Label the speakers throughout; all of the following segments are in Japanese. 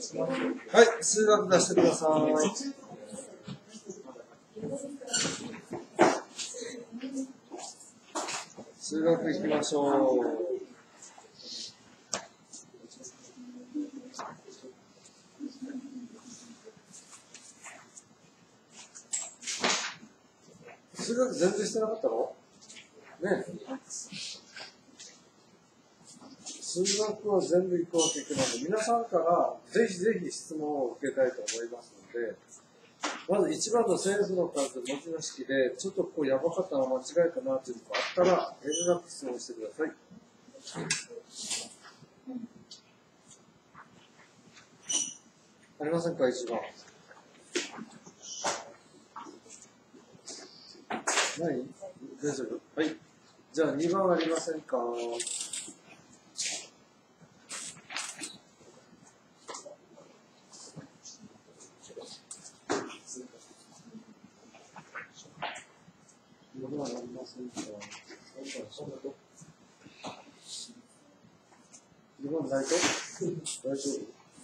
Speaker 1: はい、数学出してください。数学いきましょう。数学全然してなかったの？ね。数学は全部いくわけいくので、皆さんからぜひぜひ質問を受けたいと思いますので、まず1番の整数の数文字の式で、ちょっとこうやばかったの間違えたなというのがあったら、遠慮なく質問してください。ありませんか、1番。ない？大丈夫？はい。じゃあ2番ありませんか？2番ありませんか？2番ないと？大丈夫？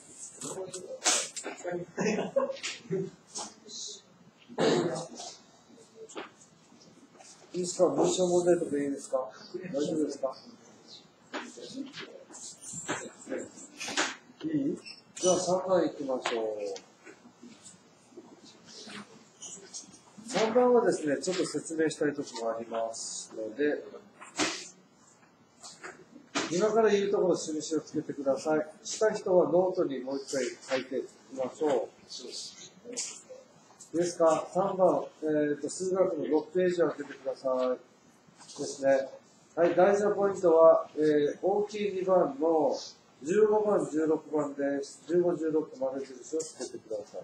Speaker 1: いいですか？文章問題とかいいですか？大丈夫ですか？いい？じゃあ3番いきましょう。3番はですね、ちょっと説明したいところがありますので、今から言うところ印をつけてください。した人はノートにもう一回書いていきましょう。ですか、3番、数学の6ページを開けてください。ですね。はい、大事なポイントは、大きい2番の15番、16番です。15、16と丸印をつけてください。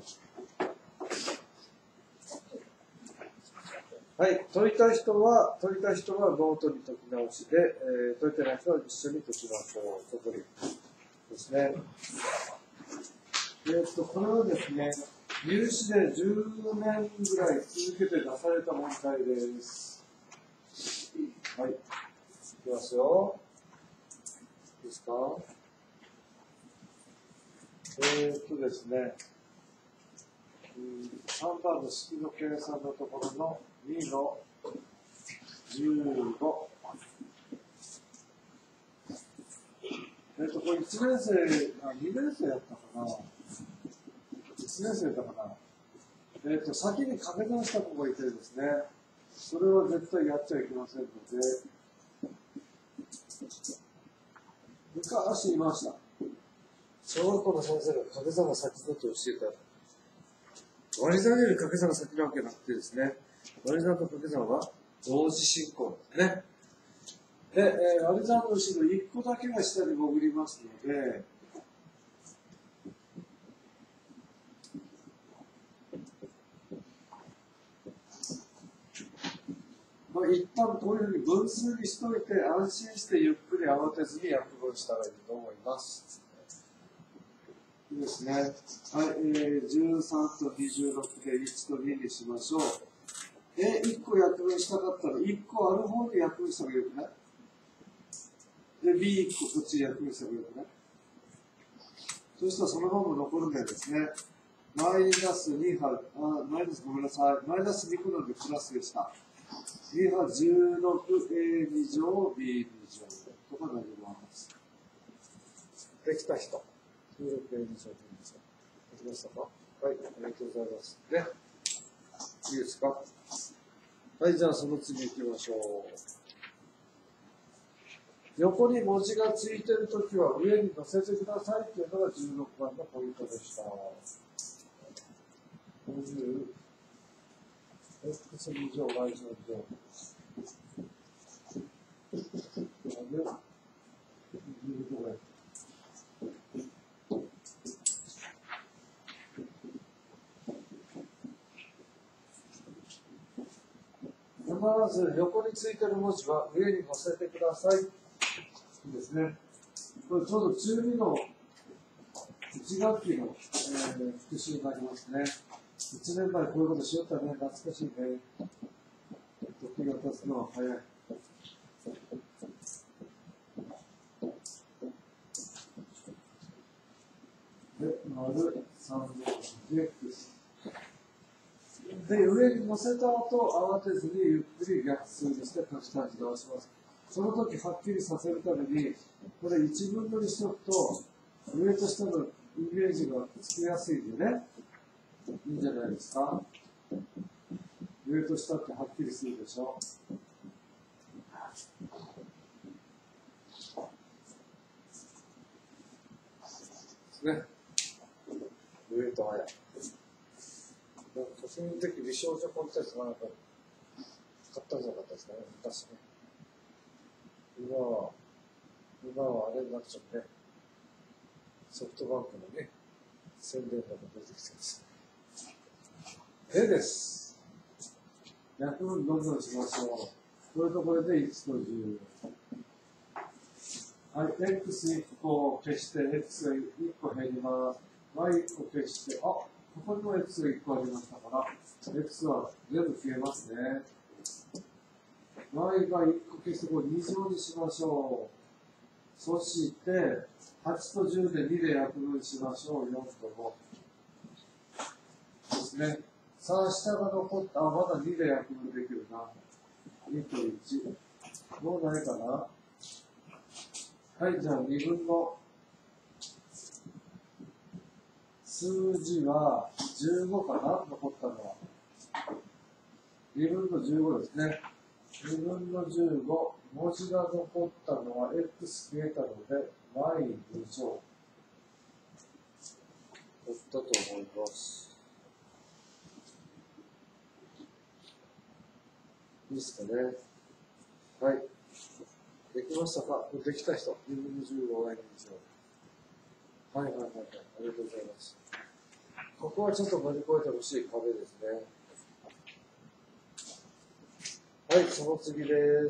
Speaker 1: はい、解いた人はノートに解き直しで、解いてない人は一緒に解きましょう。そこにですね。これはですね、入試で10年ぐらい続けて出された問題です。はい、いきますよ。いいですか？ですね、3番の式の計算のところの2の15。これ1年生、2年生やったかな？ 1 年生だったかな？先に掛け算した子がいてですね、それは絶対やっちゃいけませんので、昔いました。小学校の先生が掛け算が先だと教えた。割り算より掛け算が先なわけなくてですね、割り算と掛け算は同時進行ですね。で、割り算の後ろ1個だけが下に潜りますので、一旦こういうふうに分数にしといて、安心してゆっくり慌てずに約分したらいいと思います。いいですね。はい、13と26で1と2にしましょう。1個約分したかったら、1個ある方で約分した方がよくない？で、B1 個こっちで約分した方がよくない？そしたらそのまま残るんですね。マイナス2は、マイナス、ごめんなさい。マイナス2個なのでプラスでした。2は 16A2 乗 B2 乗とかなります。できた人。16A2 乗 B2 乗。できましたか？はい、ありがとうございます。ね。いいですか？はい、じゃあその次行きましょう。横に文字がついているときは上に乗せてくださいというのが16番のポイントでした。50 X2 乗 Y 乗乗。まず横についている文字は上に乗せてください。いいですね。これちょうど中2の1学期の、復習になりますね。1年前こういうことしよったね。懐かしいね。時が経つのは早い。 で、丸3乗で x。で、上に乗せた後、慌てずにゆっくり逆数にして書き単自動します。その時はっきりさせるために、これ一分乗りしておくと、上と下のイメージがつきやすいんでね、いいんじゃないですか。上と下ってはっきりするでしょ。ね。上と早い。都心の時美少女コンテストなんか買ったんじゃなかったですかね、昔ね。今はあれになっちゃうね。ソフトバンクのね、宣伝とか出てきてます。絵です。逆分どんどんしましょう。これとこれで1と10。はい、x1 個消して、x が1個減ります。y1 個消して、ここにも x が1個ありましたから、x は全部消えますね。y が1個消して、これ2乗にしましょう。そして、8と10で2で約分しましょう。4と5。ですね。さあ、下が残った。まだ2で約分できるな。2と1。もうないかな。はい、じゃあ2分の数字は15かな、残ったのは。2分の15ですね。2分の15、文字が残ったのは x 消えたので y2乗。取ったと思います。いいですかね。はい。できましたか？できた人。2分の15、y2乗。はいはいはいはい。ありがとうございます。ここはちょっと乗り越えてほしい壁ですね。はい、その次です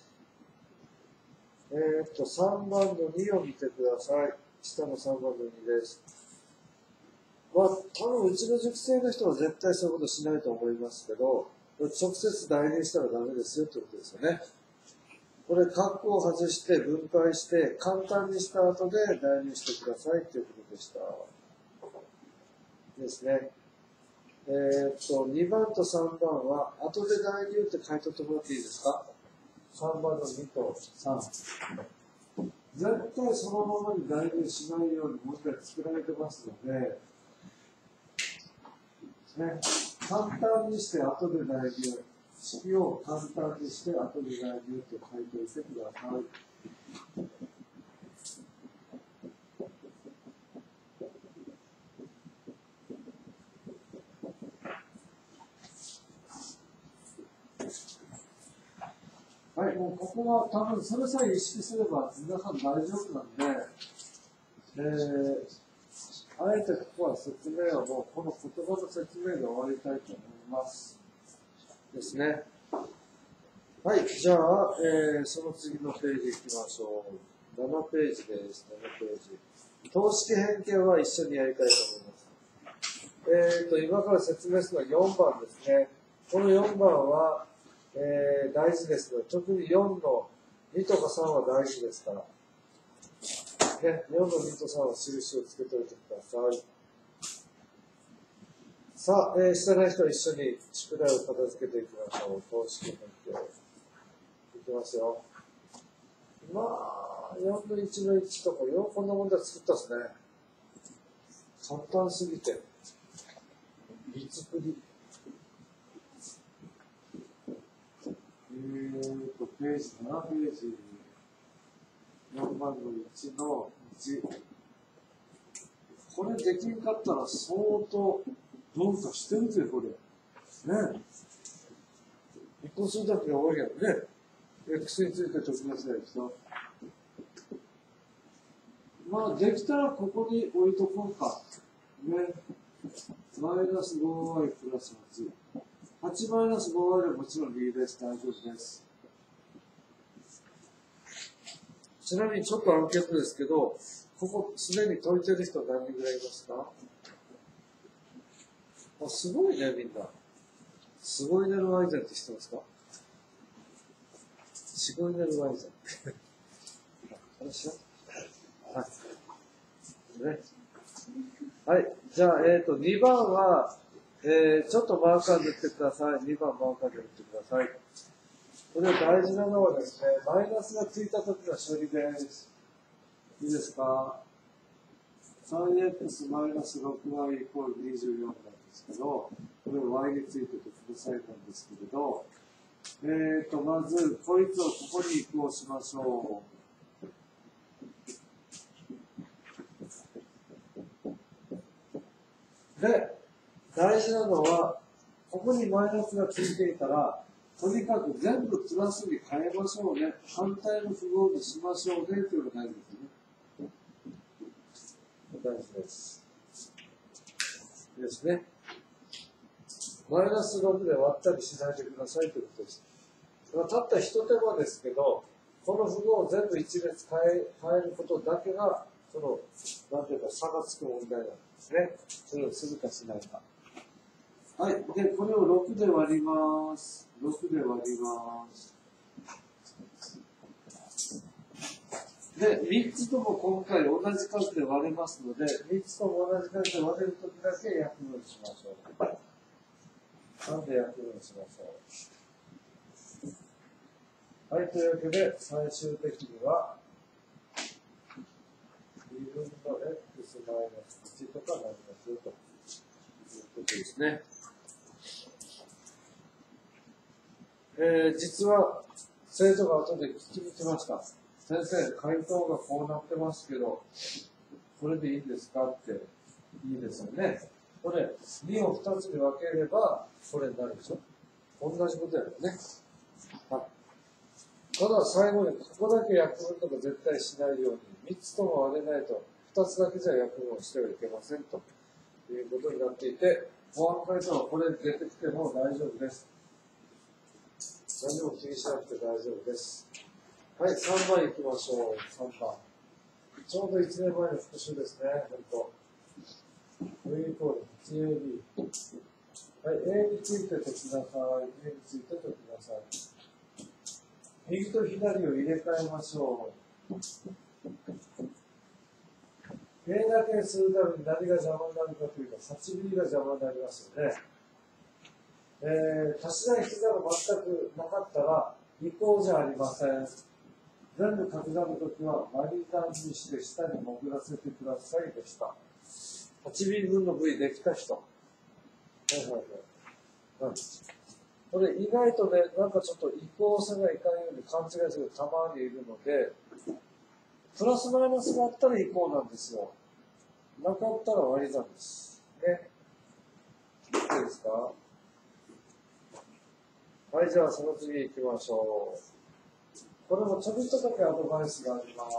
Speaker 1: 。3番の2を見てください。下の3番の2です。多分うちの塾生の人は絶対そういうことしないと思いますけど、直接代入したらダメですよってことですよね。これ、括弧を外して分解して簡単にした後で代入してくださいということでした。ですね。2番と3番は後で代入って書いとってもらっていいですか？ 3 番の2と3。絶対そのままに代入しないようにもう一回作られてますので、ね、簡単にして後で代入。式を簡単にして後で代入と書いておいてください。はい、もうここは多分それさえ意識すれば皆さん大丈夫なんで、あえてここは説明はもうこの言葉の説明で終わりたいと思います。ですね。はい、じゃあ、その次のページ行きましょう。7ページです。7ページ。等式変形は一緒にやりたいと思います。今から説明するのは4番ですね。この4番は、大事ですが、特に4の2とか3は大事ですから。ね、4の2と3は印をつけておいてください。さあ、してない人は一緒に宿題を片付けていきましょう。等式変形。いきますよ。まあ、4の1の1とか、よくこんな問題作ったですね。簡単すぎて。びつくり。ページ、7ページ。4番の1の1。これできんかったら相当どうかしてるというこれ。ね。一個数だけが多いけどね。X について解きなさい人。まあ、できたらここに置いとこうか。ね。マイナス 5y プラス8。8マイナス 5y でもちろん2です。大丈夫です。ちなみにちょっとアンケートですけど、ここすでに解いてる人何人ぐらいいますか？すごいね、みんな。すごいねるワイゼンって知ってますか？すごいねるワイゼン。話ははい。ね。 はい。じゃあ、2番は、ちょっとマーカーで打ってください。2番マーカーで打ってください。これ大事なのはですね、マイナスがついた時の処理です。いいですか？ 3x マイナス 6y イコール24なんですけど、これを y についててくださいなんですけれど、まず、こいつをここに移行しましょう。で、大事なのは、ここにマイナスがついていたら、とにかく全部プラスに変えましょうね。反対の符号にしましょうねというのが大事ですね。大事です。ですね。マイナス6で割ったりしないでくださいということです。たった一手間ですけど、この符号を全部一列変えることだけが、なんていうか差がつく問題なんですね。それをするかしないか。はい。で、これを6で割ります。6で割ります。で、3つとも今回同じ数で割れますので、3つとも同じ数で割れるときだけ約分しましょう。なんで約分しましょう。はい、というわけで、最終的には、2分の x マイナス1とかなりますよということですね。実は、生徒が後で聞きに来ました。先生、回答がこうなってますけど、これでいいですかって、いいですよね。これ、2を2つに分ければ、これになるでしょ。同じことやるね。はい。ただ、最後に、ここだけ約分とか絶対しないように、3つとも割れないと、2つだけじゃ約分をしてはいけませんということになっていて、保安回答はこれ出てきても大丈夫です。何も気にしなくて大丈夫です。はい、3番行きましょう。3番。ちょうど1年前の復習ですね、本当。V イコール 8AB。はい、A について解きなさい。A について解きなさい。右と左を入れ替えましょう。A だけするために何が邪魔になるかというと、8B が邪魔になりますよね。足し算引き算が全くなかったら、移行じゃありません。全部掛け算のときは割り算にして下に潜らせてくださいでした。8B 分の V できた人。はいはいはい。これ意外とね、なんかちょっと移行せないかんように勘違いするたまにいるので、プラスマイナスがあったら移行なんですよ。なかったら割り算です。ね。いいですか？はい、じゃあその次行きましょう。これもちょびっとだけアドバイスがあります。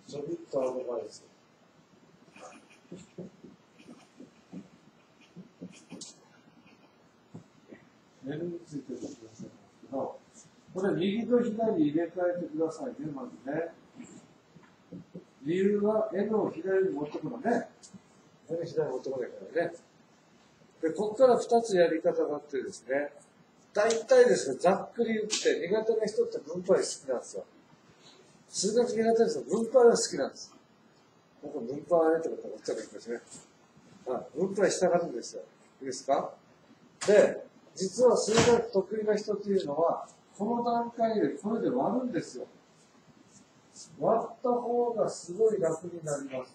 Speaker 1: ちょびっとアドバイス。L についてるくださいますけど、これ右と左入れ替えてくださいね、まずね。理由は N を左に持ってくのね。N 左に持ってこないからね。で、ここから2つやり方があってですね。大体ですね、ざっくり言って苦手な人って分配好きなんですよ。数学苦手な人は分配は好きなんです。僕分配ってこと思っちゃうんですね。分配したがるんですよ。いいですか？で、実は数学得意な人っていうのは、この段階でこれで割るんですよ。割った方がすごい楽になります。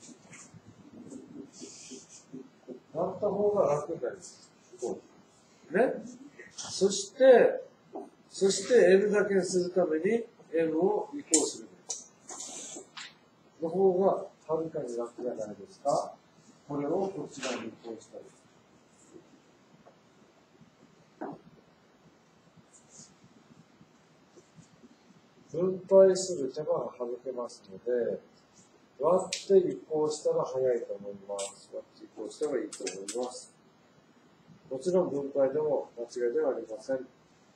Speaker 1: 割った方が楽になります。ね。そして N だけにするために M を移行する。の方がはるかに楽じゃないですか。これをこちらに移行したり。分配する手間が省けますので、割って移行したら早いと思います。割って移行したらいいと思います。もちろん分配でも間違いではありません。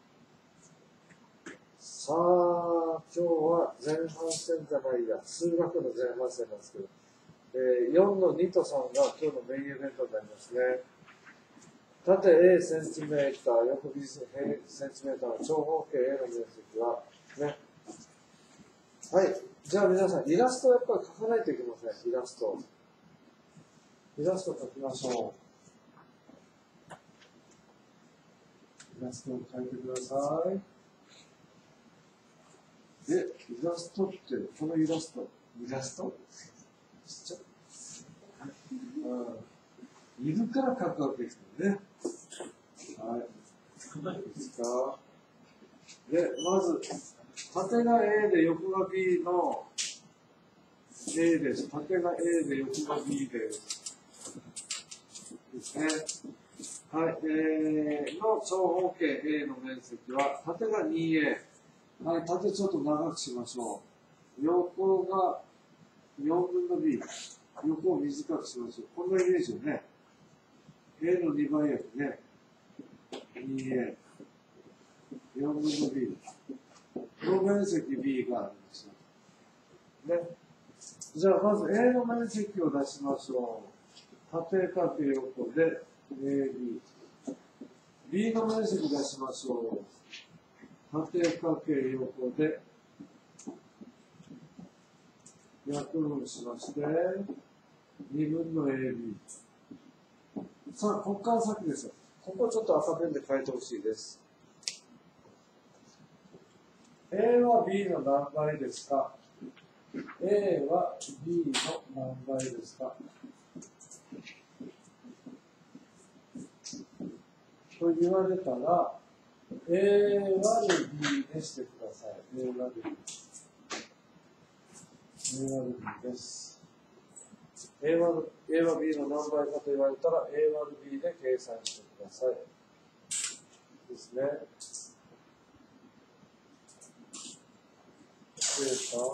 Speaker 1: さあ、今日は前半戦じゃないや、数学の前半戦なんですけど、4の2と3が今日のメインイベントになりますね。縦 A センチメーター、横 B センチメーターの長方形 A の面積は、ね。はい。じゃあ皆さん、イラストをやっぱり描かないといけません、イラスト。 イラスト描きましょう。イラストを描いてください。で、イラストって、このイラスト、イラストちっちゃい。犬から描くわけですよね。はい。いいですか。で、まず、縦が A で横が B の A です。縦が A で横が B です。ですね。はい。の長方形 A の面積は、縦が 2A。はい、縦ちょっと長くしましょう。横が4分の B。横を短くしましょう。こんなイメージよね。A の2倍約ね。2A。4分の B。この面積 B があるんですよ。ね。じゃあ、まず A の面積を出しましょう。縦かけ横で AB。B の面積出しましょう。縦かけ横で約分しまして、2分の AB。さあ、ここから先ですよ。ここちょっと赤ペンで書いてほしいです。A は B の何倍ですか？ A は B の何倍ですか？と言われたら、A 割る B でしてください。A 割る B。A 割る B です。A は B の何倍かと言われたら A 割る B で計算してください。ですね。いいですか？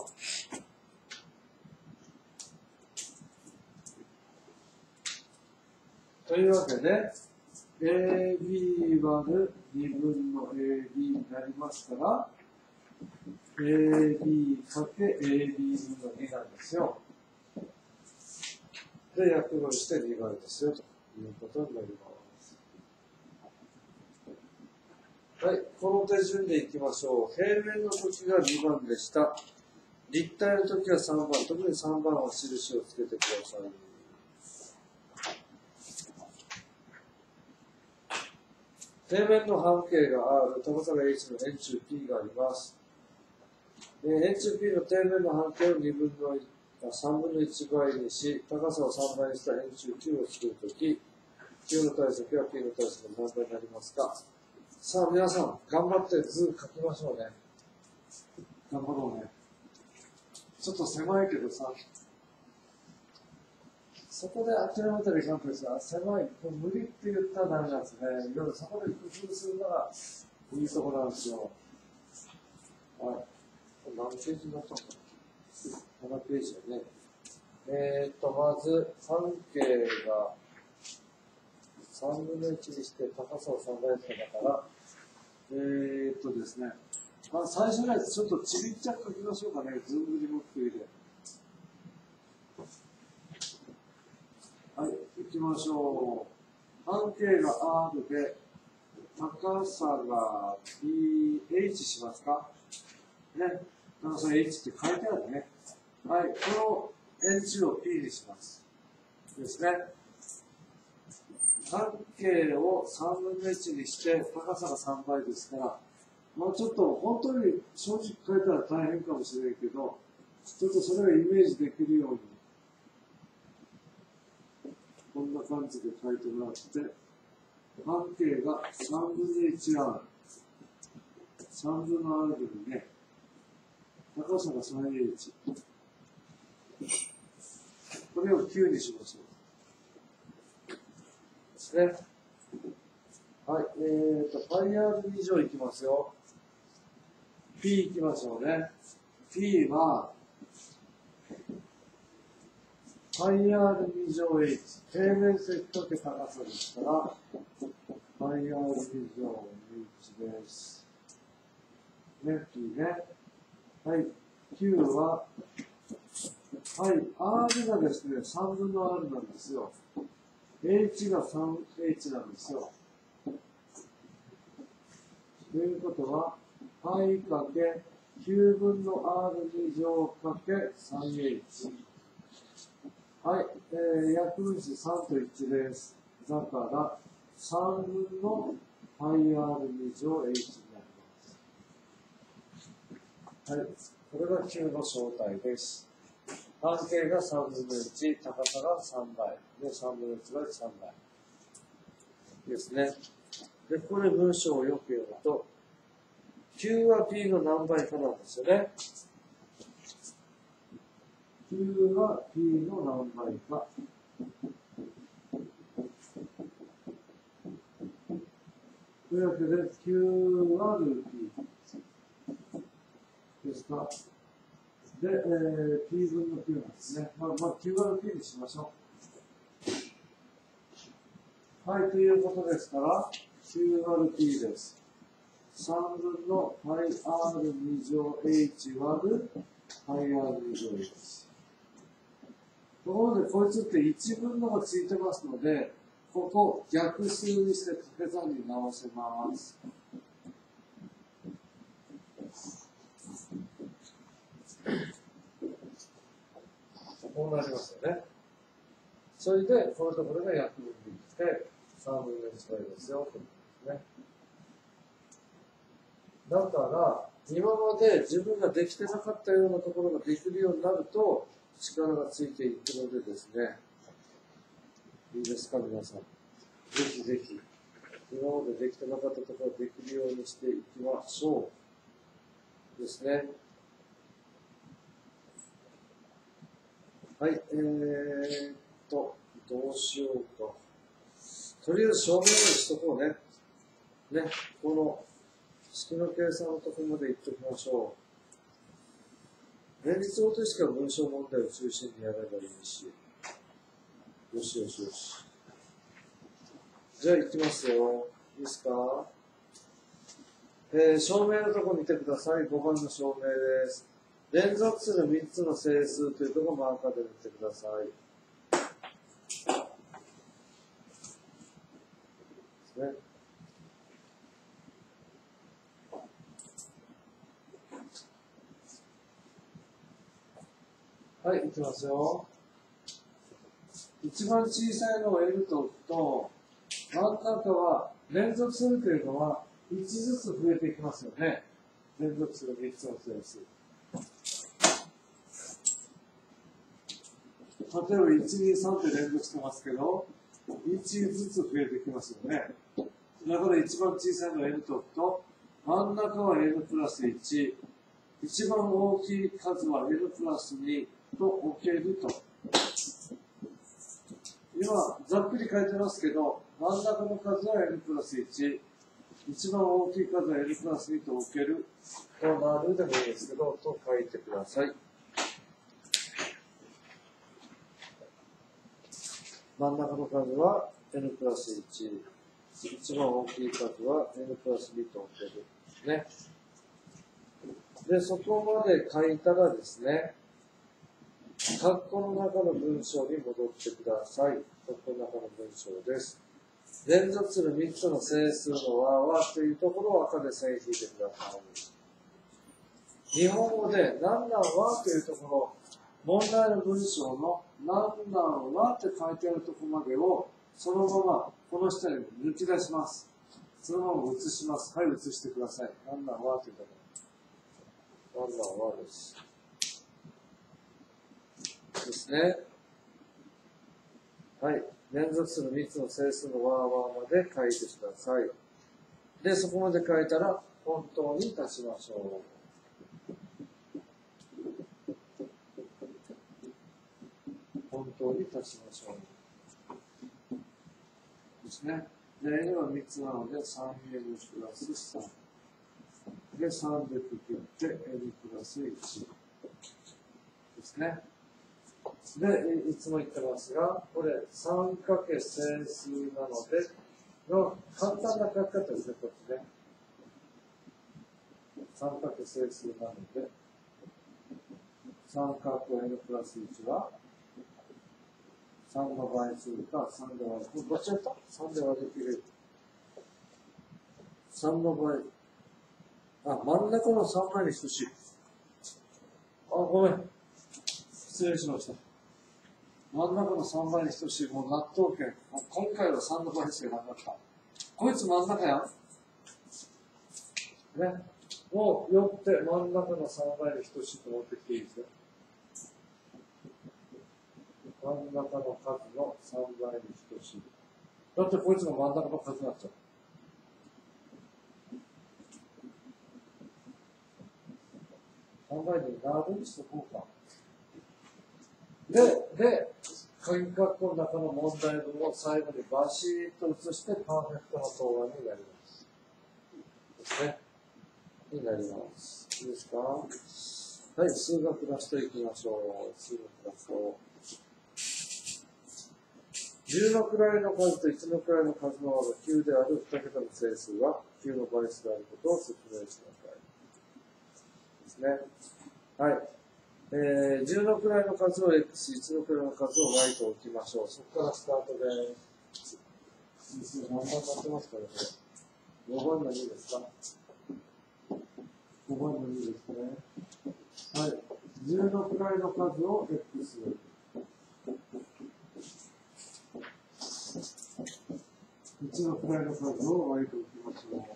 Speaker 1: というわけで、AB 割る2分の AB になりますから、AB かけ AB 分の2なんですよ。で、約分して2倍ですよということになります。はい、この手順でいきましょう。平面の時が2番でした。立体の時は3番、特に3番は印をつけてください。平面の半径が R、高さが H の円柱 P があります。円柱 P の底面の半径を3分の1倍にし、高さを3倍にした円柱 Q を作るとき、Q の体積は P の体積の何倍になりますか？さあ、皆さん、頑張って図書きましょうね。頑張ろうね。ちょっと狭いけどさ、そこで諦めたらいかんとですが、狭い、無理って言ったらダメなんですね。いろいろそこで工夫するのがいいところなんですよ。はい。何ページになったのかな？ 7 ページだね。まず、半径が3分の1にして高さを3倍しただから、ですね。まあ、最初のやつ、ちょっとちびっちゃく書きましょうかね。ずんぐりむっくりで。はい、行きましょう。半径が R で、高さが PH しますか？ね。高さ H って書いてあるね。はい、この円柱を P にします。ですね。半径を3分の1にして、高さが3倍ですから、まあちょっと本当に正直書いたら大変かもしれないけど、ちょっとそれをイメージできるように、こんな感じで書いてもらって、半径が3分の 1R。3分の R にね、高さが 3H。これを9にしましょう。ですね。はい。πr2 乗いきますよ。P いきましょうね。P は、πr2 乗 H。平面積かけ高さですから、πr2 乗 H です。ね、P ね。はい。Q は、はい。R がですね、3分の R なんですよ。H が 3H なんですよ。ということは、π かけ9分の R2 乗かけ 3H。 はい、約分子3と1です。だから3分の πr2 乗 h になります。はい、これが球の正体です。半径が3分の1、高さが3倍。で、3分の1倍3倍。ですね。で、これ文章をよく読むと、Q は P の何倍かなんですよね。Q は P の何倍か。というわけで、Q はルー P ですか。で、P 分の Q なんですね。まあ、Q はルー P にしましょう。はい、ということですから、Q はルー P です。3分の πr2 乗 h 割る πr2 乗 h です。ところで、こいつって1分のがついてますので、ここ逆数にして掛け算に直せます。こうなりますよね。それで、このところが約分に来て、3分の1倍ですよ、ということですね。だから、今まで自分ができてなかったようなところができるようになると、力がついていくのでですね。いいですか、皆さん。ぜひぜひ、今までできてなかったところができるようにしていきましょう。ですね。はい、どうしようか。とりあえず証明にしとこうね。ね、この式の計算のところまで行っておきましょう。連立方程式は文章問題を中心にやればいいし。よしよしよし。じゃあ行きますよ。いいですか？証明のところに見てください。5番の証明です。連続する3つの整数というところをマーカーで見てください。ですね。はい、いきますよ。一番小さいのを L と置くと、真ん中は連続するというのは1ずつ増えていきますよね。連続する3つの整数。例えば1、2、3って連続してますけど、1ずつ増えてきますよね。だから一番小さいのを N と置くと、真ん中は N プラス1、一番大きい数は N プラス2と置けると。今、ざっくり書いてますけど、真ん中の数は N プラス1、一番大きい数は N プラス2と置けるとなるでもいいですけど、と書いてください。真ん中の数は N プラス1、一番大きい数は N プラス2と置ける。ね。で、そこまで書いたらですね、括弧の中の文章に戻ってください。括弧の中の文章です。連続する3つの整数の和はというところを赤で線引いてください。日本語で何なんはというところ、問題の文章の何なんはって書いてあるところまでをそのままこの下に抜き出します。そのまま写します。はい、写してください。何なんはというところ。何なんはです。ですね。はい。連続する3つの整数の和まで書いてください。で、そこまで書いたら本当に足しましょう。本当に足しましょう。ですね。で、N は3つなので 3N プラス3。で、3でくくって N プラス1ですね。で、いつも言ってますが、これ3かけ整数なので、の簡単な書き方ですね、こっちね。3かけ整数なので、3かけ N プラス1は、3の倍数か3で割る。どっちやった ?3 で割り切れる。3の倍。あ、真ん中の3倍に等しい。あ、ごめん。失礼しました。 真ん中の3倍に等しい、もう納豆圏。今回は3の倍しかなかった。こいつ真ん中やん。ね。もう、よって真ん中の3倍に等しいと思ってきていいですよ。真ん中の数の3倍に等しい。だってこいつが真ん中の数になっちゃう。3倍になるにしとこうか。で、鍵括弧の中の問題文を最後にバシッと移してパーフェクトの答案になります。ですね。になります。いいですか？はい、数学ラストいきましょう。数学ラスト。10の位の数と1の位の数の和が9である2桁の整数は9の倍数であることを説明してください。ですね。はい。10の位の数を x、1の位の数を y と置きましょう。そこからスタートです。何番になってますかね、これ。5番の2ですか？ 5番の2ですね。はい。10の位の数を x。1の位の数を y と置きましょう。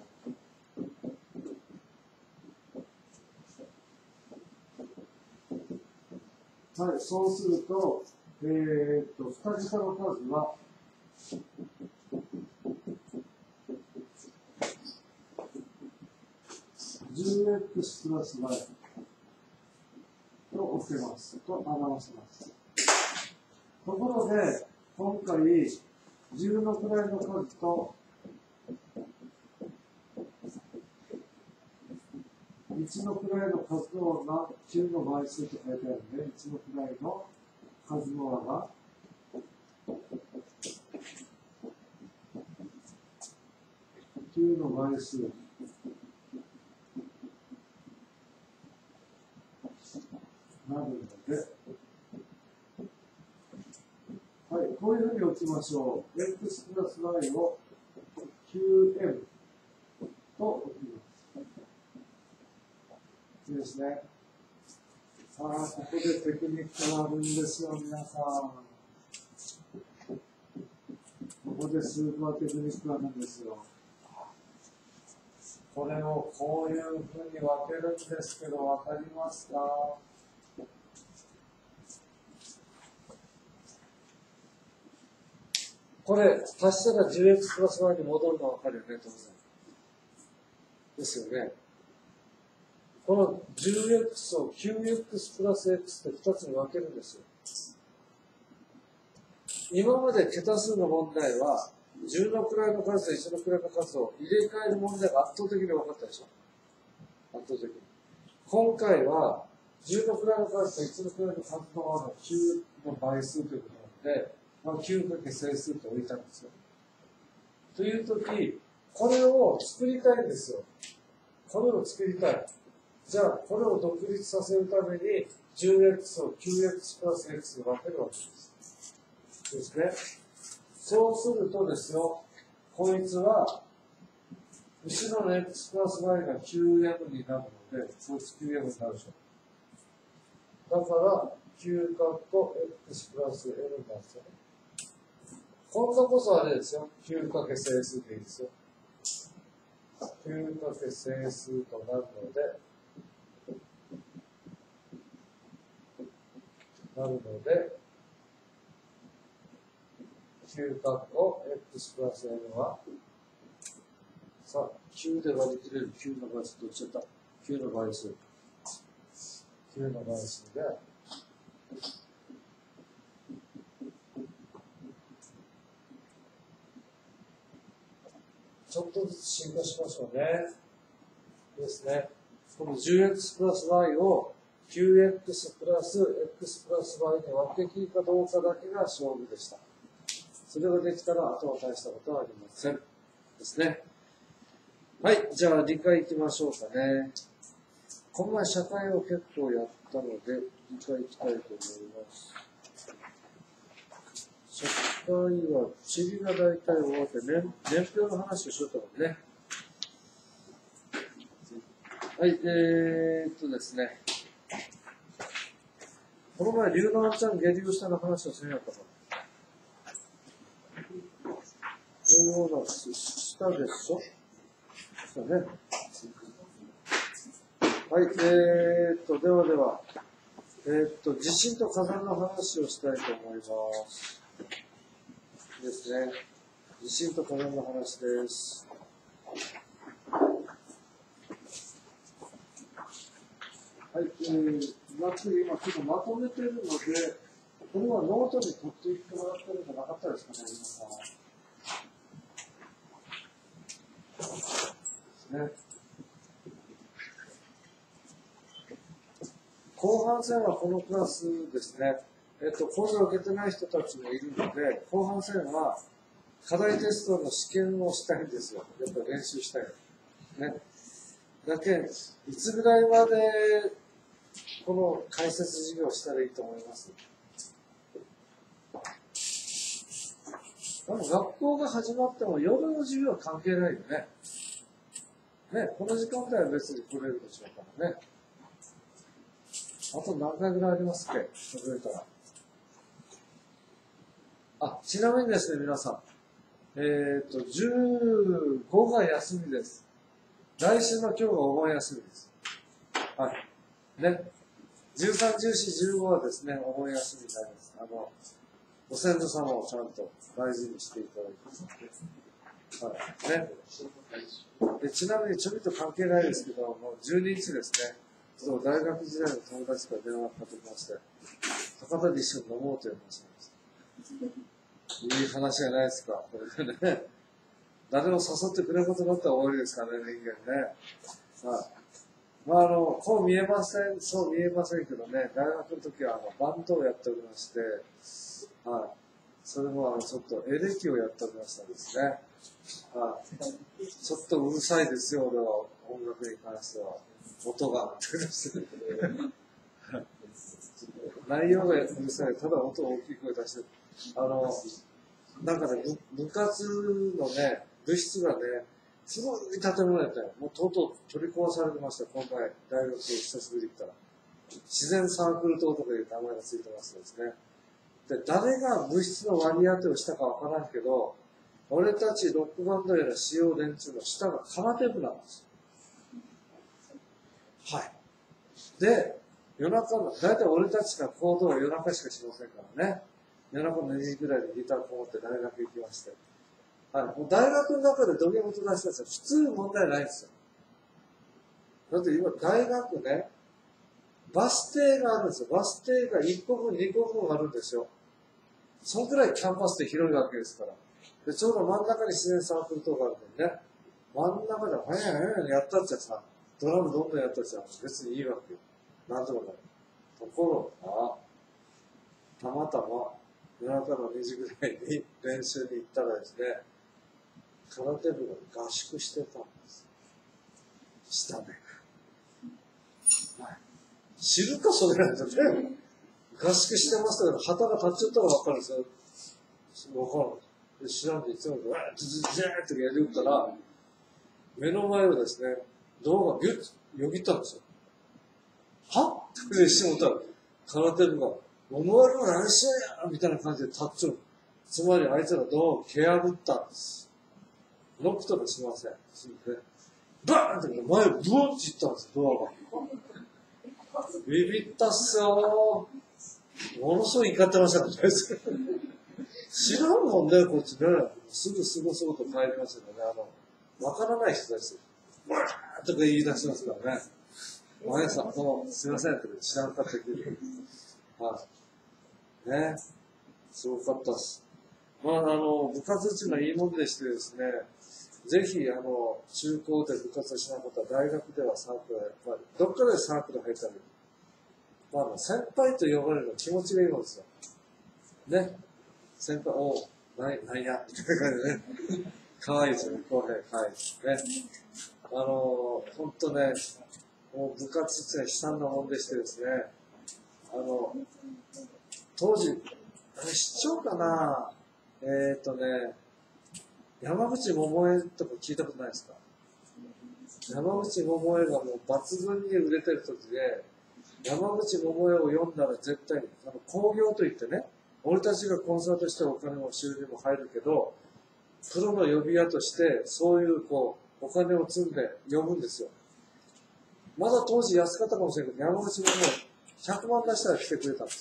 Speaker 1: はい、そうすると、2桁の数は、10x プラス y と置けます。と表せます。ところで、今回、10の位の数と、1の位の数の和が9の倍数と書いてあるので、1の位の数の和が9の倍数なるので、はい、こういうふうに置きましょう。x プラス y を 9m と置きます。いいですね。さあ、ここでテクニックがあるんですよ、皆さん。ここでスーパーテクニックがあるんですよ。これをこういうふうに分けるんですけど、分かりますか？これ、足したら 10x プラス y に戻るの分かるよね、当然。ですよね。この 10x を 9x プラス x って2つに分けるんですよ。今まで桁数の問題は、10の位の数と1の位の数を入れ替える問題が圧倒的に分かったでしょ。圧倒的に。今回は、10の位の数と1の位の数の和の9の倍数ということなので、9かけ整数と置いたんですよ。というとき、これを作りたいんですよ。これを作りたい。じゃあ、これを独立させるために、10x を 9x プラス x で分けるわけです。ですね。そうするとですよ、こいつは、後ろの x プラス y が 9m になるので、こいつ 9m になるでしょ。だから、9カッコ x プラス l になるんですよね。今度こそあれですよ。9かけ整数でいいですよ。9かけ整数となるので、9カッコ x プラス n は、さあ、9で割り切れる9の倍数と言っちゃった。9の倍数。9の倍数で、ちょっとずつ進化しましょうね。ですね。この 10x プラス y を 9x プラス x プラス y に分け切るかどうかだけが勝負でした。それができたら、あとは大したことはありません。ですね。はい。じゃあ、理解いきましょうかね。この前、社会を結構やったので、理解いきたいと思います。社会は、地理が大体終わって、年表の話をしとったもんね。はい、ですね。 この前、龍之介ちゃん下流下の話をせんやったから。そういうような、下でしょ下ね。はい、ではでは、地震と火山の話をしたいと思います。ですね。地震と火山の話です。はい、今ちょっとまとめてるので、これはノートに取っていってもらってるんじゃなかったですかね、皆さん。ですね。後半戦はこのクラスですね。講座を受けてない人たちもいるので、後半戦は課題テストの試験をしたいんですよ。やっぱ練習したい。ね。だけ、いつぐらいまでこの解説授業をしたらいいと思います？でも学校が始まっても夜の授業は関係ないよね。ね、この時間帯は別に来れるでしょうからね。あと何回ぐらいありますっけ？数えたら。あ、ちなみにですね、皆さん。15が休みです。来週の今日がお盆休みです。はい。ね。13、14、15はですね、お盆休みになります。ご先祖様をちゃんと大事にしていただいて。はい。ね。でちなみにちょびっと関係ないですけど、もう12日ですね。大学時代の友達から電話がかかってきまして、博多で一緒に飲もうという話なんです。いい話じゃないですか、これでね。誰も誘ってくれることになったら終わりですからね、人間ね。はい。まあ、こう見えません、そう見えませんけどね、大学の時はバンドをやっておりまして、はい。それもちょっとエレキをやっておりましたですね。はい。ちょっとうるさいですよ、俺は、音楽に関しては。音が内容がうるさい、ただ音を大きい声出して、なんかね、部活のね、部室がね、すごい建物やったよ。もうとうとう取り壊されてました、この前、大学久しぶりに行ったら。自然サークル棟とかいう名前がついてますですね。で、誰が部室の割り当てをしたかわからんけど、俺たちロックバンドやら使用連中の下が空手部なんです。はい。で、夜中の、だいたい俺たちが行動は夜中しかしませんからね。夜中の2時ぐらいでギターこもって大学行きまして。はい。もう大学の中で土下座出したやつは普通問題ないんですよ。だって今大学ね、バス停があるんですよ。バス停が1個分、2個分あるんですよ。そのくらいキャンパスって広いわけですから。で、ちょうど真ん中に自然サークルとかあるんでね、真ん中で、やったっちゃさ、ドラムどんどんやったっちゃ別にいいわけよ。なんとかなる。ところが、たまたま夜中の2時ぐらいに練習に行ったらですね、空手部が合宿してたんです。下で。はい、知るか、それなんてね。合宿してましたけど、旗が立っちゃったら分かるんですよ。分かる。で知らんでいつもわーってずーってやり打ったら、目の前をですね、道がビュッとよぎったんですよ。はっって一瞬思ったら、空手部が、お前ら何しやみたいな感じで立っちゃう。つまりあいつらドアを蹴破ったんです。ノックとかしません。バーンって前をブワーっていったんですよ、ドアが。ビビったっすよー。ものすごい怒ってましたからね。知らんもんね、こっちね。すぐ過ごそうと帰りましたけどね、わからない人たち、わーとか言い出しますからね。前さん、どうも、すいませんって知らんかったけど。はい。ね。すごかったっす。まあ、部活っていうのはいいもんでしてですね、ぜひ、中高で部活しなかったら、大学ではサークルはやっぱり、どっかでサークル入ったり、まあ、先輩と呼ばれるの気持ちがいいもんですよ。ね。先輩、なんや、みたいな感じでね。かわいいですよね、公平、かわいいですね。ほんとね、もう部活って悲惨なもんでしてですね、当時、市長かな山口百恵とか聞いたことないですか？山口百恵がもう抜群に売れてる時で、 山口百恵を読んだら絶対に、興行といってね、俺たちがコンサートしてお金も収入も入るけど、プロの呼び屋として、そういうお金を積んで呼ぶんですよ。まだ当時安かったかもしれないけど、山口百恵100万出したら来てくれたんです。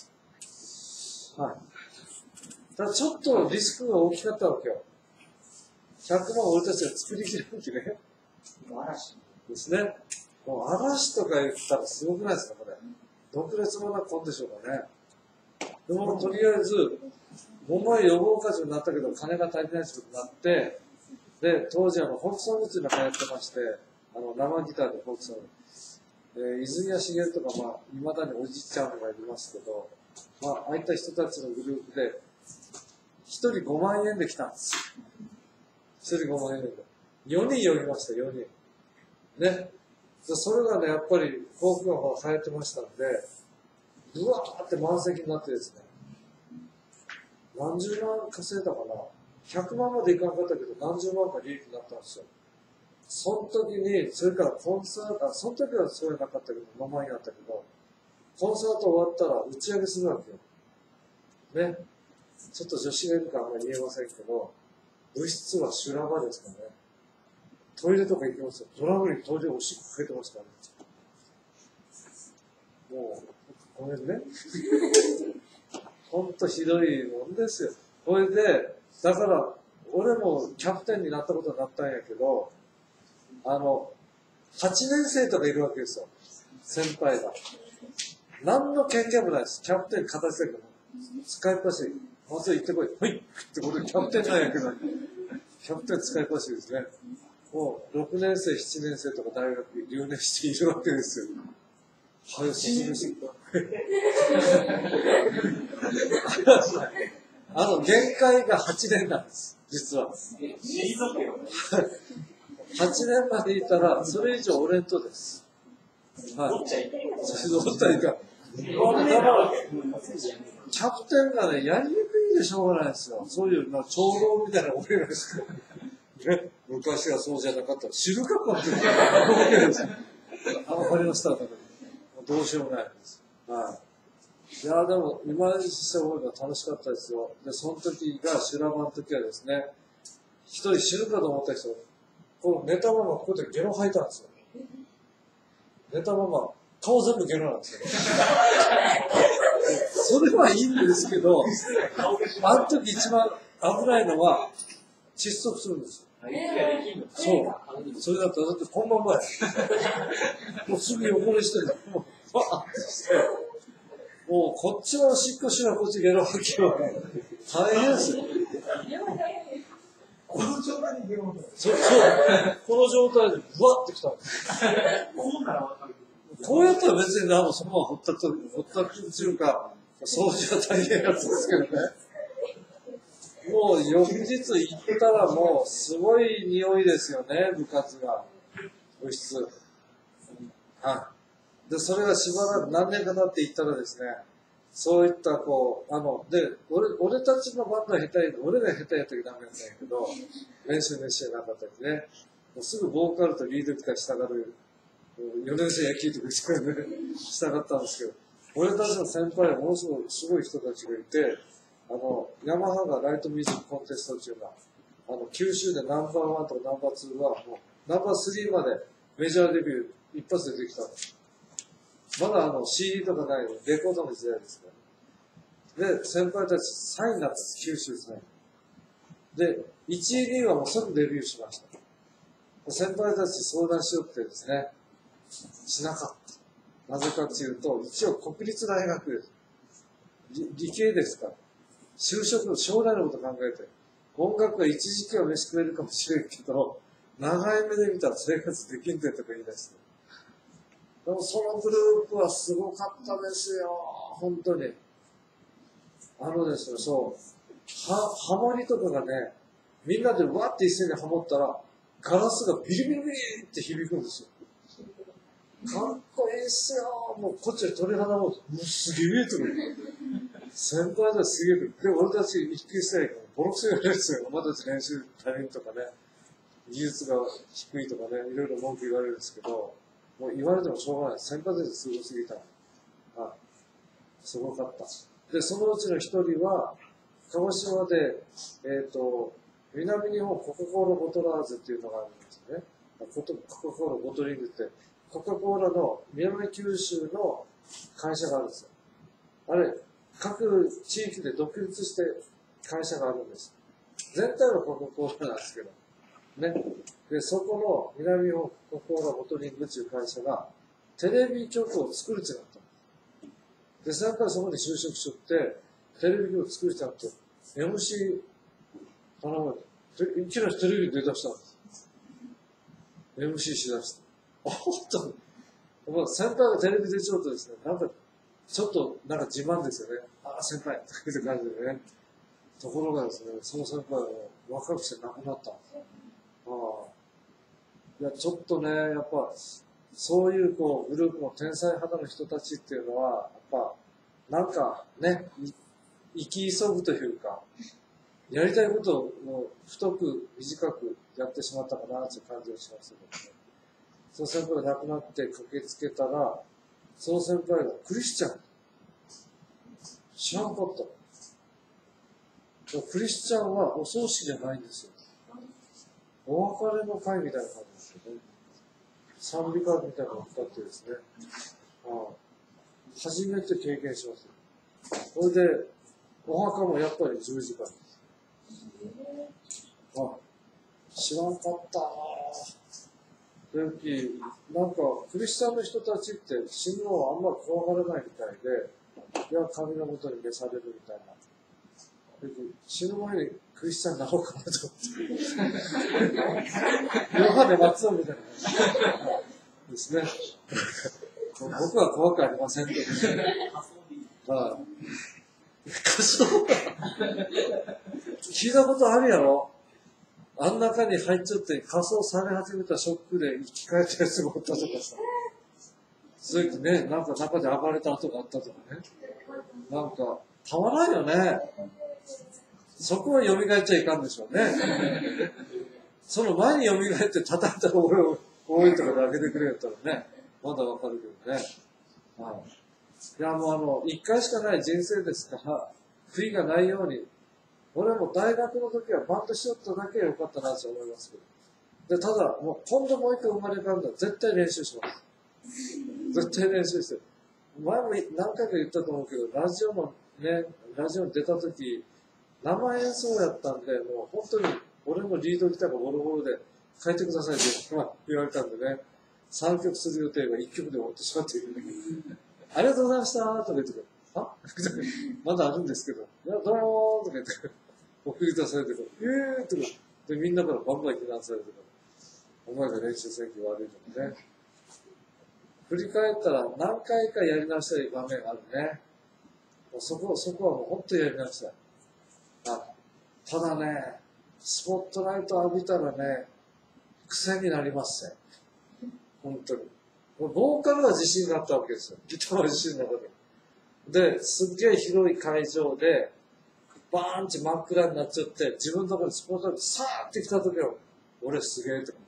Speaker 1: はい。ただちょっとリスクが大きかったわけよ。100万俺たちが作りきれなきゃね。嵐ですね。もう嵐とか言ったらすごくないですか、これ。独列もなコンでしょうかね。でもとりあえず、桃井呼ぼうかじになったけど、金が足りないということになって、で、当時フォークソングっていうのが流行ってまして、生ギターでフォークソング。泉谷しげるとか、未だにおじいちゃんがいますけど、ああいった人たちのグループで、1人5万円で来たんです。1人5万円で。4人呼びました、4人。ね。それがね、やっぱり、フォークが流行ってましたんで、うわーって満席になってですね、何十万稼いだかな。100万までいかなかったけど、何十万か利益になったんですよ。その時に、それからコンサート、その時はそういうなかったけど、名前になったけど、コンサート終わったら打ち上げするわけよ。ね。ちょっと女子がいるからあんまり言えませんけど、部室は修羅場ですからね。トイレとか行きますよ。ドラムにトイレおしっこかけてますからね。もう、ごめんね。ほんとひどいもんですよ。これで、だから、俺もキャプテンになったことになったんやけど、8年生とかいるわけですよ。先輩が。何の権限もないです。キャプテン形だけど、使いっぱし。まず行ってこい。はいってこれキャプテンなんやけど、キャプテン使いっぱしですね。もう、6年生、7年生とか大学留年しているわけですよ。はい、卒業してきた。限界が8年なんです、実は。8年までいたら、それ以上俺んとです。はい。おったらいいか。だから、キャプテンがね、やりにくいでしょうがないですよ。そういう、長老みたいな俺がですね。昔はそうじゃなかったら、知るかこって言うわけですよ。わかりました。どうしようもないです。はい。いや、でも、今までした方が楽しかったですよ。で、その時が、修羅場の時はですね、一人死ぬかと思った人、この寝たままここでゲロ吐いたんですよ。寝たまま、顔全部ゲロなんですよ。それはいいんですけど、あの時一番危ないのは、窒息するんですよ。そう。それだと、だってこんばん前。もうすぐ横にしてるの。もうこっちはおしっこしなこっちゲロ吐きは大変ですよ。この状態でゲロ吐きそう。この状態でブワッてきたんです。こうやったら別にそのままほったくっていうか、掃除は大変なやつですけどね。もう翌日行ったらもうすごい匂いですよね、部活が。部室。はい。で、それがしばらく何年か経って行ったらですね、そういったで、俺たちのバンドは下手俺が下手やったらダメなんだけど、練習熱心なかったりね、もうすぐボーカルとリードとか従う、4年生野球とか従ったんですけど、俺たちの先輩はものすごいすごい人たちがいて、ヤマハがライトミュージックコンテスト中が、九州でナンバーワンとかナンバーツーは、もうナンバースリーまでメジャーデビュー一発でできたんです。まだCD とかないレコードの時代ですから。で、先輩たち3位になったんです、九州3位。で、1位、2位はもう即デビューしました。先輩たち相談しよってですね、しなかった。なぜかっていうと、一応国立大学です。理系ですから。就職の将来のこと考えて、音楽が一時期は飯食えるかもしれんけど、長い目で見たら生活できんでとか言い出して。でもそのグループはすごかったですよ、本当に。ですよ、そう。ハモリとかがね、みんなでわって一斉にハモったら、ガラスがビリビリビリって響くんですよ。かっこいいっすよ。もうこっちで鳥肌も、すげえ見えてる。先輩たちすげえ。で、俺たち一級生からボロクソ言われるんですよ。お前たち練習大変とかね、技術が低いとかね、いろいろ文句言われるんですけど、もう言われてもしょうがない。先輩たちすごすぎた。 すごかった。で、そのうちの一人は、鹿児島で、南日本コカ・コーラボトラーズっていうのがあるんですね。コカ・コーラボトリングって、コカ・コーラの南九州の会社があるんですよ。あれ、各地域で独立して会社があるんです。全体はコカ・コーラなんですけど。ね。で、そこの南日本コカ・コーラボトリングっていう会社が、テレビ局を作るってなった。で、それからそこに就職しとって、テレビ局を作るってなって、MC、いきなりテレビに出だしたんです。MC しだして。あ、ほんと、先輩がテレビ出ちゃうとですね、ちょっと、自慢ですよね。あ、先輩っていう感じでね。ところがですね、その先輩は若くして亡くなったんですよ。いや、ちょっとね、やっぱ、そういうグループの天才肌の人たちっていうのは、やっぱ、生き急ぐというか、やりたいことを太く短くやってしまったかなという感じがしますけどね。その先輩が亡くなって駆けつけたら、その先輩がクリスチャン。知らんかった。クリスチャンはお葬式じゃないんですよ。お別れの会みたいな感じですよね。賛美歌みたいなのを歌ってですね。初めて経験します。それで、お墓もやっぱり10時間です。知らんかったなぁ。クリスチャンの人たちって死ぬのをあんま怖がらないみたいで、いや、神のもとに召されるみたいな。死ぬ前にクリスチャンになろうかなと思って。ヨハネ松尾みたいな感じですね。僕は怖くありませんけどね。仮想聞いたことあるやろ。あん中に入っちゃって仮装され始めたショックで生き返ったやつがおったとかさ。そういうね、中で暴れた跡があったとかね。たまらんよね。そこは蘇っちゃいかんでしょうね。その前に蘇って叩いた俺を応援とかで開けてくれやったらね、まだわかるけどね。いや、もう一回しかない人生ですから、悔いがないように、俺も大学の時はバンドしよっただけよかったなと思いますけど。で、ただ、今度もう一回生まれ変わるのは絶対練習します。絶対練習してる。前も何回か言ったと思うけど、ラジオに出た時、生演奏やったんで、もう本当に俺もリードギターがボロボロで変えてくださいって言われたんでね、3曲する予定が1曲で終わってしまっている。ありがとうございましたとか言ってくる。まだあるんですけど、いや、どうもとか言って、送り出されてくる。とか、で、みんなからバンバン批判されてくる。お前が練習戦績悪いとかね。振り返ったら何回かやり直したい場面があるね。そこはもう本当にやり直したい。ただね、スポットライト浴びたらね、癖になりますね。本当に。ボーカルは自信があったわけですよ。ギターは自信なかった。で、すっげえ広い会場で、バーンって真っ暗になっちゃって、自分のところにスポットライトサーって来た時は、俺すげえと。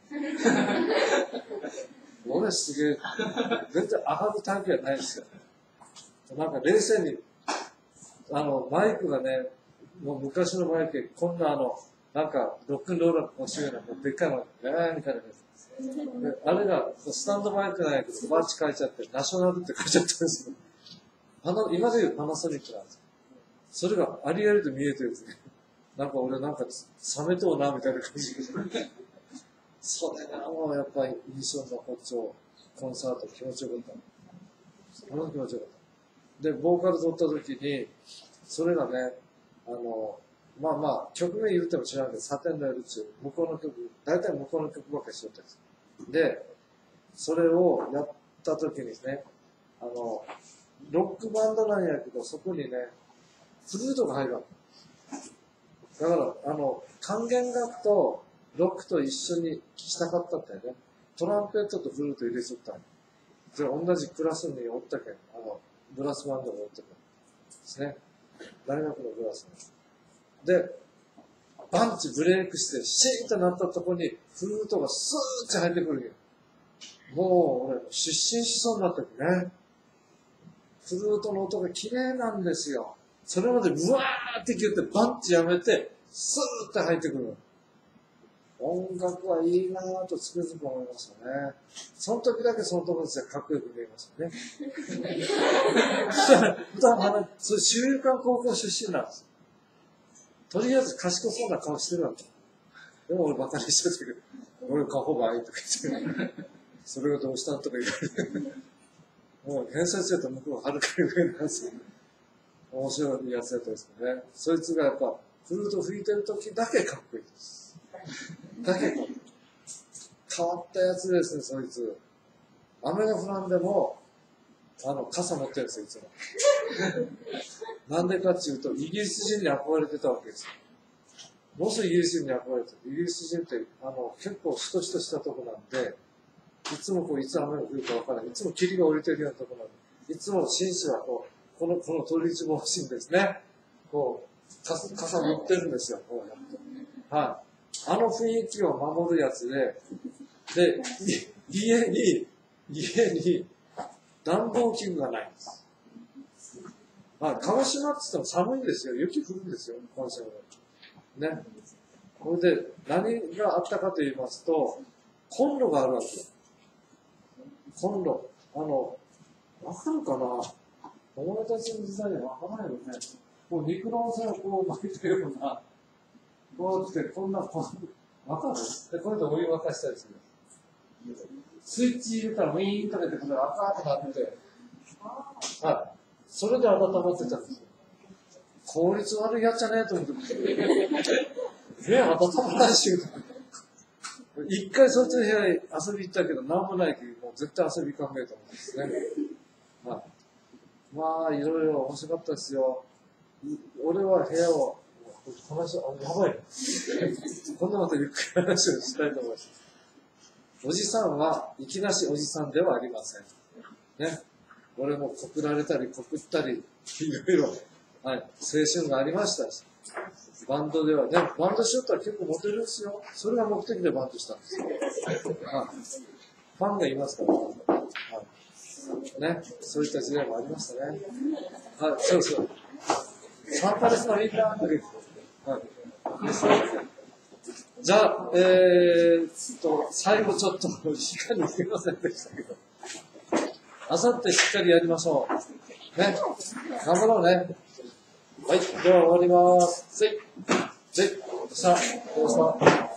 Speaker 1: 俺すげえ。全然上がるタイプじゃないですよ。冷静に、マイクがね、もう昔のマイク、こんなロックンローラー欲しいような、でっかいマイク、みたいなやつ。であれが、スタンドマイクなんやけど、バーチ書いちゃって、ナショナルって書いちゃったんですよ。今で言うパナソニックなんですよ。それがありありと見えてるんですね。俺冷めとうな、みたいな感じで。それがもうやっぱり印象に残っちゃう。コンサート気持ちよかった。気持ちよかった。で、ボーカル撮った時に、それがね、曲名言っても知らんけど、サテンの夜っていう、向こうの曲、大体向こうの曲ばっかりしとったんです。で、それをやった時にね、ロックバンドなんやけど、そこにね、フルートが入るわけ。だから、管弦楽とロックと一緒に聴きたかったんだよね。トランペットとフルート入れちゃったんで、同じクラスにおったけん、ブラスバンドがおったけんですね。大学のブラスで、バンチブレイクして、シーンとなったところに、フルートがスーッて入ってくるんよ。もう、俺、失神しそうになったけどね。 フルートの音が綺麗なんですよ。それまでブワーって切ってバンってやめて、スーって入ってくる。音楽はいいなぁとつくづく思いますよね。その時だけその友達はかっこよく見えますよね。普段はね、それ修友館高校出身なんです。とりあえず賢そうな顔してるわけ。でも俺バカにしてたけど、俺過保護愛とか言って、それがどうしたとか言われて、もう偏差値だと向こうははるかに上なんですよ。面白いやつだったんですけどね。そいつがやっぱ、フルート吹いてる時だけかっこいいです。だけど、変わったやつですね、そいつ。雨が降らんでも、傘持ってるんですよ、いつも。なんでかっていうと、イギリス人に憧れてたわけですよ。もうすぐイギリス人に憧れてる。イギリス人って、結構しとしとしたとこなんで、いつもいつ雨が降るかわからない。いつも霧が降りてるようなとこなんで、いつも紳士はこの鳥一帽子にですね、傘持ってるんですよ、こうやって。はい。あの雰囲気を守るやつで、家に暖房器具がないんです。はい。鹿児島って言っても寒いんですよ。雪降るんですよ、今週は。ね。これで、何があったかと言いますと、コンロがあるわけよ。コンロ。わかるかな？友達の時代にはわからないよね。こう、肉の温泉をこう巻いたような、こう来て、わかる？で、これでお湯沸かしたりする。スイッチ入れたらウィーンとかで、これ赤くなって、はい。それで温まってたんですよ。効率悪いやつじゃねえと思って。温まらないし。一回そっちの部屋に遊び行ったけど、なんもないけど、もう絶対遊び考えたもんですね。はい。まあ、いろいろ面白かったですよ。俺は部屋を、やばい。今度またゆっくり話をしたいと思います。おじさんは、いきなしおじさんではありません。ね。俺も告られたり、告ったり、いろいろ、はい、青春がありましたし。バンドではね、バンドしよったら結構モテるんですよ。それが目的でバンドしたんですよ。はい。ファンがいますから、はい。ね。そういった時代もありましたね。はい、そうそう。サンパレスのリーダーだけど、はい。じゃあ、最後ちょっと時間にすみませんでしたけど、あさってしっかりやりましょう。ね。頑張ろうね。はい。では終わります。さあ、どうした？